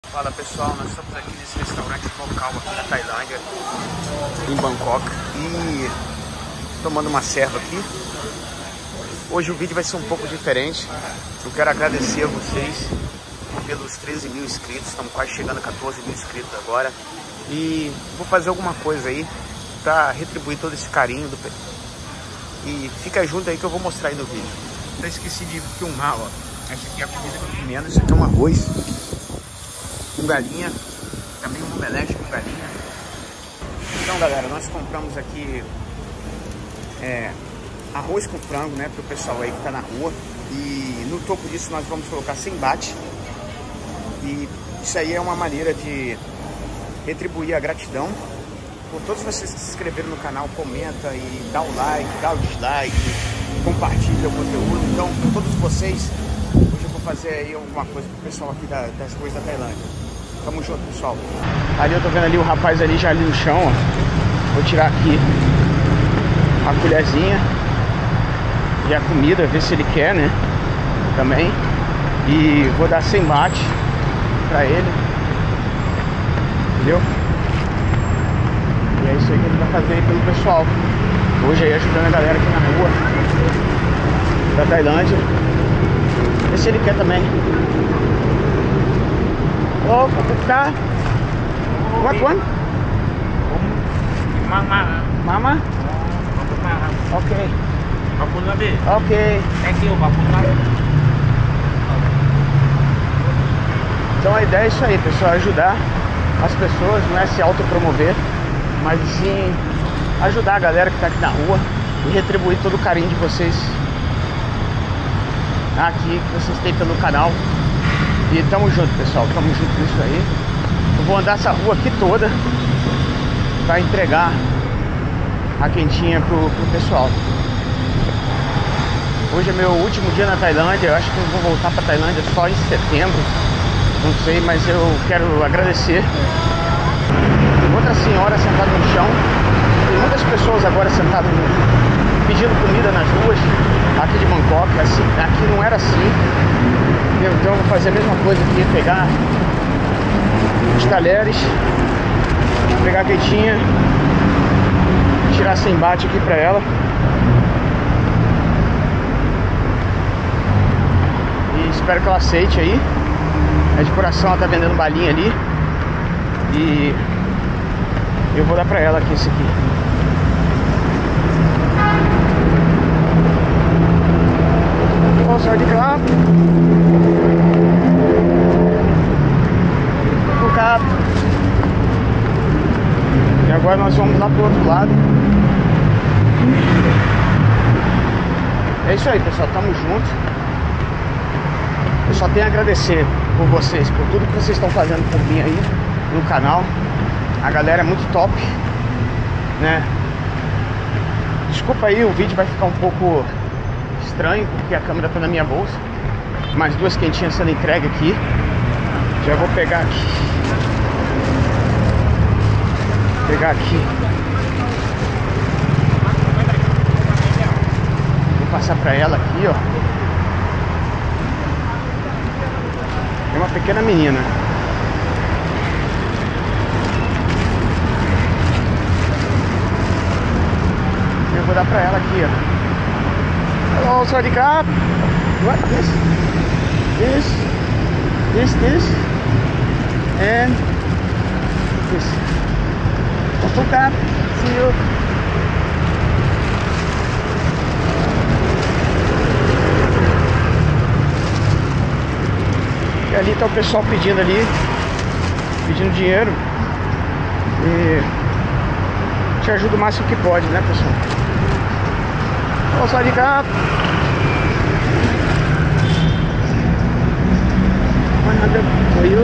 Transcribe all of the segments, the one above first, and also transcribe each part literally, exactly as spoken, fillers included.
Fala pessoal, nós estamos aqui nesse restaurante local aqui na Tailândia, em Bangkok, e tomando uma serva aqui. Hoje o vídeo vai ser um pouco diferente. Eu quero agradecer a vocês pelos treze mil inscritos, estamos quase chegando a quatorze mil inscritos agora, e vou fazer alguma coisa aí para retribuir todo esse carinho do... e fica junto aí que eu vou mostrar aí no vídeo. Eu esqueci de filmar, ó. Essa aqui é a comida que eu tô comendo, isso aqui é um arroz com galinha, também um omelete com galinha. Então galera, nós compramos aqui é, arroz com frango, né, pro pessoal aí que tá na rua. E no topo disso nós vamos colocar sem bate. E isso aí é uma maneira de retribuir a gratidão por todos vocês que se inscreveram no canal. Comenta e dá o like, dá o dislike, compartilha o conteúdo. Então, por todos vocês, hoje eu vou fazer aí alguma coisa pro pessoal aqui da, das coisas da Tailândia. Tamo junto, pessoal. Ali eu tô vendo ali o rapaz ali já ali no chão, ó. Vou tirar aqui a colherzinha e a comida, ver se ele quer, né? Também. E vou dar sem bate pra ele. Entendeu? E é isso aí que ele vai fazer aí pelo pessoal. Hoje aí ajudando a galera aqui na rua da Tailândia. Ver se ele quer também. Oh, tá. What one? Mama. Mama? Ok. Ok. Thank you, Então a ideia é isso aí, pessoal, ajudar as pessoas, não é se autopromover, mas sim ajudar a galera que tá aqui na rua e retribuir todo o carinho de vocês aqui, que vocês têm pelo canal. E tamo junto, pessoal, tamo junto nisso aí. Eu vou andar essa rua aqui toda pra entregar a quentinha pro, pro pessoal. Hoje é meu último dia na Tailândia. Eu acho que eu vou voltar pra Tailândia só em setembro, não sei, mas eu quero agradecer. Outra senhora sentada no chão. Tem muitas pessoas agora sentadas no... pedindo comida nas ruas aqui de Bangkok. Assim, aqui não era assim. Então eu vou fazer a mesma coisa aqui, pegar os talheres, pegar a quentinha, tirar sem bate aqui pra ela. E espero que ela aceite aí. É de coração, ela tá vendendo balinha ali. E eu vou dar pra ela aqui esse aqui. Oh, sorry to clap. E agora nós vamos lá pro outro lado. É isso aí, pessoal, tamo junto. Eu só tenho a agradecer por vocês, por tudo que vocês estão fazendo por mim aí no canal. A galera é muito top, né? Desculpa aí, o vídeo vai ficar um pouco estranho porque a câmera tá na minha bolsa. Mais duas quentinhas sendo entregue aqui. Já vou pegar aqui. Pegar aqui. Vou passar pra ela aqui, ó. É uma pequena menina. Eu vou dar pra ela aqui, ó. Hello, Swadika. What this? This, this, this, and this. Hook up. See you. E ali tá o pessoal pedindo ali, pedindo dinheiro. E te ajuda o máximo que pode, né, pessoal? Vamos sair de cá. For you.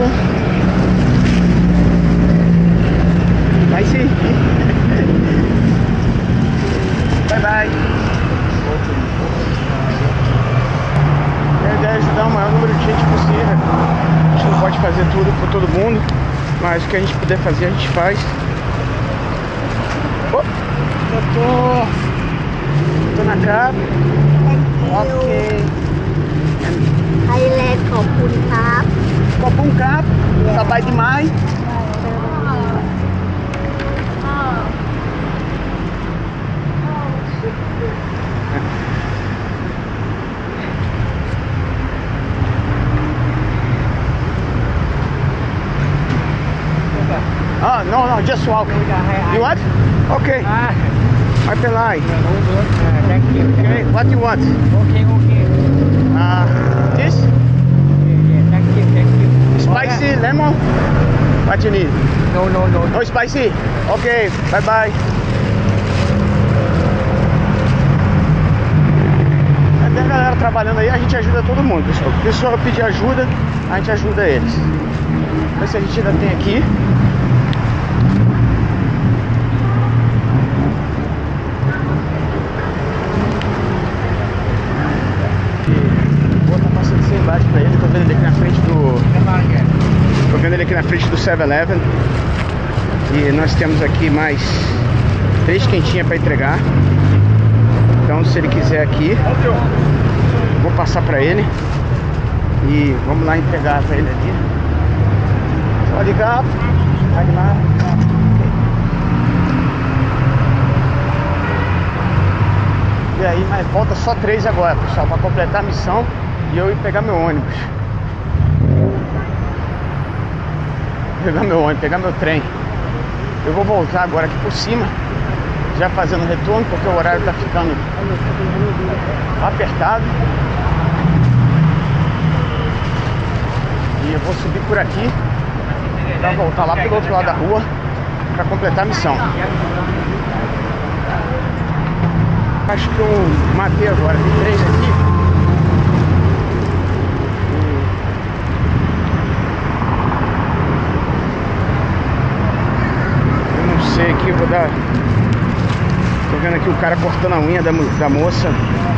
Vai sim. Bye bye. A ideia é ajudar o maior número de gente possível. A gente não pode fazer tudo por todo mundo, mas o que a gente puder fazer a gente faz. Oh, eu tô, tô na capa. Ok. ไทยแลนด์ขอบคุณครับขอบคุณครับสบายดีไหม Oh, no, no, just walk. You what? Okay. I can lie. Thank you. Okay, what you want? Okay, okay. Uh, this? Yeah, thank you, thank you. Spicy lemon? What you need? No, no, no. No spicy? Okay, bye bye. Tem a galera trabalhando aí, a gente ajuda todo mundo, pessoal. Se o pessoal pedir ajuda, a gente ajuda eles. Vamos ver se a gente ainda tem aqui. Vou estar passando sem embaixo pra ele. Tô vendo ele aqui na frente do... Tô vendo ele aqui na frente do seven eleven. E nós temos aqui mais três quentinhas para entregar. Então se ele quiser aqui, vou passar para ele. E vamos lá entregar para ele ali. Só ligar. Vai lá. E aí, mas falta só três agora, pessoal, para completar a missão e eu ir pegar meu ônibus. Pegar meu ônibus, pegar meu trem. Eu vou voltar agora aqui por cima, já fazendo retorno, porque o horário tá ficando apertado. E eu vou subir por aqui para voltar lá pelo outro lado da rua para completar a missão. Acho que eu matei agora, tem três aqui. Eu não sei aqui, vou dar... Tô vendo aqui o cara cortando a unha da, da moça.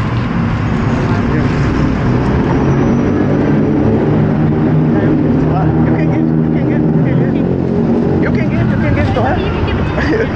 You can get, you can get, you can get. You can get, you can get, go ahead.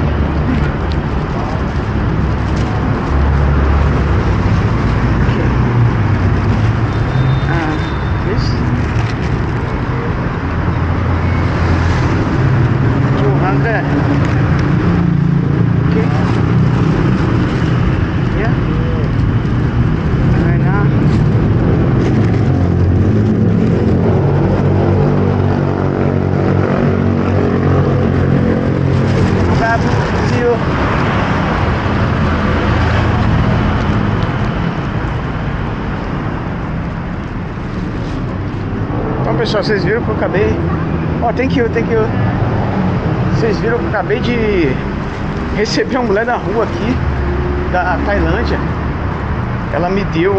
Então, pessoal, vocês viram que eu acabei... Ó, oh, thank you, thank you. Vocês viram que eu acabei de receber uma mulher na rua aqui da Tailândia. Ela me deu...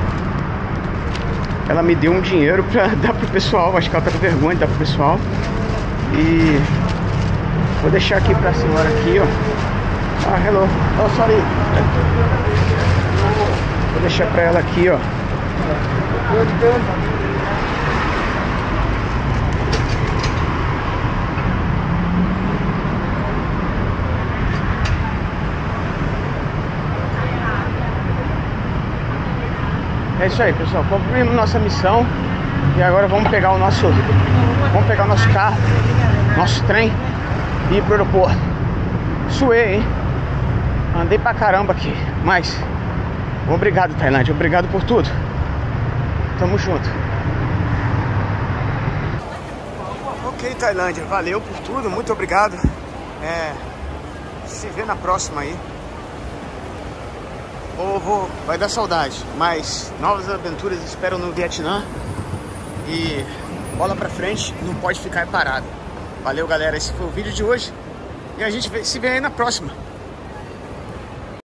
Ela me deu um dinheiro pra dar pro pessoal. Acho que ela tá com vergonha de dar pro pessoal. E... vou deixar aqui pra senhora aqui, ó. Ah, hello. Oh, sorry. Vou deixar pra ela aqui, ó. É isso aí, pessoal. Cumprimos nossa missão. E agora vamos pegar o nosso... Vamos pegar o nosso carro, nosso trem e ir pro aeroporto. Suei, hein? Andei pra caramba aqui. Mas obrigado, Tailândia. Obrigado por tudo. Tamo junto. Ok, Tailândia. Valeu por tudo. Muito obrigado. É... Se vê na próxima aí. Ou vou, vai dar saudade, mas novas aventuras esperam no Vietnã. E bola pra frente, não pode ficar parado. Valeu, galera, esse foi o vídeo de hoje. E a gente se vê aí na próxima.